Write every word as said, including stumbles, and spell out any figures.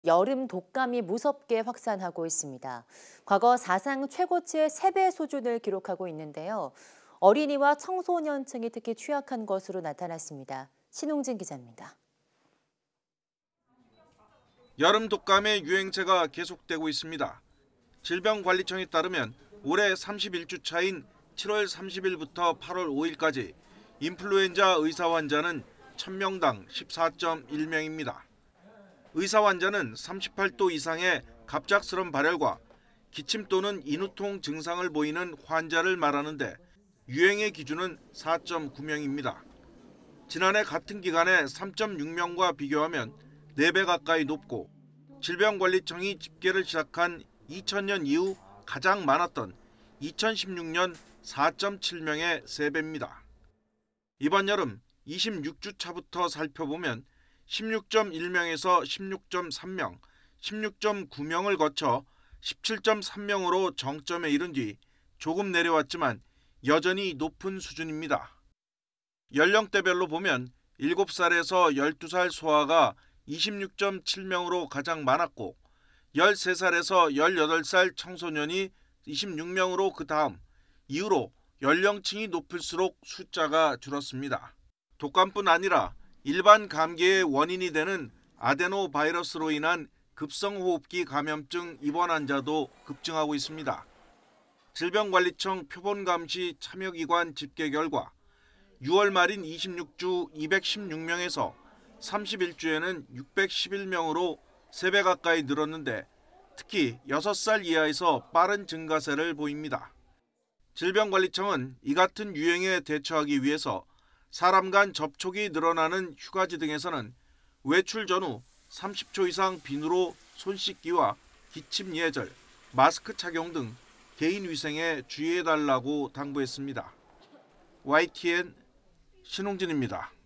여름 독감이 무섭게 확산하고 있습니다. 과거 사상 최고치의 세 배 수준을 기록하고 있는데요. 어린이와 청소년층이 특히 취약한 것으로 나타났습니다. 신홍진 기자입니다. 여름 독감의 유행세가 계속되고 있습니다. 질병관리청에 따르면 올해 삼십일 주 차인 칠월 삼십일부터 팔월 오일까지 인플루엔자 의사 환자는 천 명당 십사 점 일 명입니다. 의사 환자는 삼십팔 도 이상의 갑작스런 발열과 기침 또는 인후통 증상을 보이는 환자를 말하는데 유행의 기준은 사 점 구 명입니다. 지난해 같은 기간의 삼 점 육 명과 비교하면 네 배 가까이 높고 질병관리청이 집계를 시작한 이천 년 이후 가장 많았던 이천십육 년 사 점 칠 명의 세 배입니다. 이번 여름 이십육 주 차부터 살펴보면 십육 점 일 명에서 십육 점 삼 명, 십육 점 구 명을 거쳐 십칠 점 삼 명으로 정점에 이른 뒤 조금 내려왔지만 여전히 높은 수준입니다. 연령대별로 보면 일곱 살에서 열두 살 소아가 이십육 점 칠 명으로 가장 많았고 열세 살에서 열여덟 살 청소년이 이십육 명으로 그 다음, 이후로 연령층이 높을수록 숫자가 줄었습니다. 독감뿐 아니라 일반 감기의 원인이 되는 아데노바이러스로 인한 급성호흡기 감염증 입원 환자도 급증하고 있습니다. 질병관리청 표본감시 참여기관 집계 결과 유월 말인 이십육 주 이백십육 명에서 삼십일 주에는 육백십일 명으로 세 배 가까이 늘었는데 특히 여섯 살 이하에서 빠른 증가세를 보입니다. 질병관리청은 이 같은 유행에 대처하기 위해서 사람 간 접촉이 늘어나는 휴가지 등에서는 외출 전후 삼십 초 이상 비누로 손 씻기와 기침 예절, 마스크 착용 등 개인 위생에 주의해달라고 당부했습니다. 와이티엔 신홍진입니다.